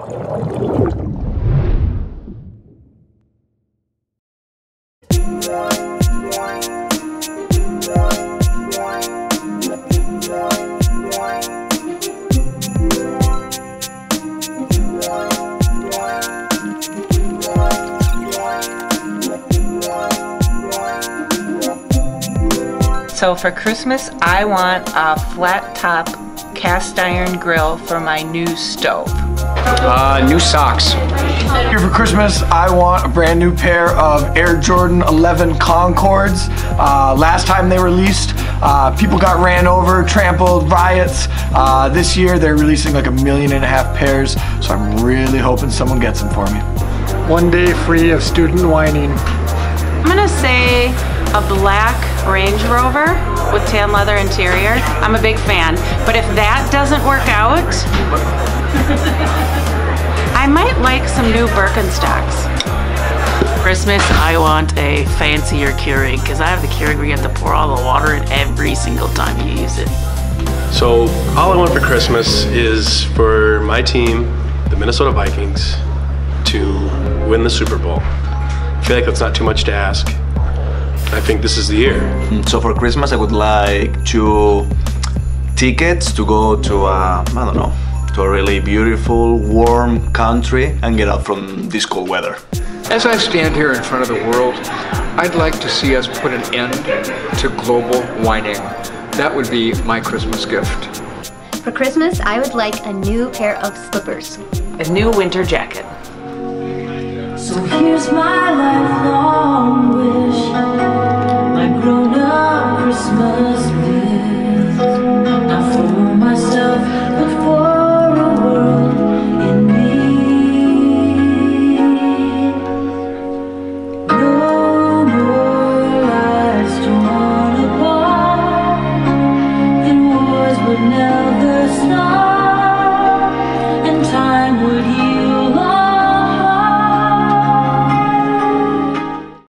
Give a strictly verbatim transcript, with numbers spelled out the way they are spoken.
So for Christmas, I want a flat top cast iron grill for my new stove. Uh, new socks. Here for Christmas, I want a brand new pair of Air Jordan eleven Concords. Uh, last time they released, uh, people got ran over, trampled, riots. Uh, this year they're releasing like a million and a half pairs, so I'm really hoping someone gets them for me. One day free of student whining. I'm gonna say a black Range Rover with tan leather interior. I'm a big fan, but if that doesn't work out, I might like some new Birkenstocks. Christmas, I want a fancier Keurig, because I have the Keurig where you have to pour all the water in every single time you use it. So all I want for Christmas is for my team, the Minnesota Vikings, to win the Super Bowl. I feel like that's not too much to ask. I think this is the year. So for Christmas, I would like two tickets to go to, uh, I don't know, to a really beautiful, warm country and get out from this cold weather. As I stand here in front of the world, I'd like to see us put an end to global whining. That would be my Christmas gift. For Christmas, I would like a new pair of slippers. A new winter jacket. So here's my lifelong wish, my grown-up Christmas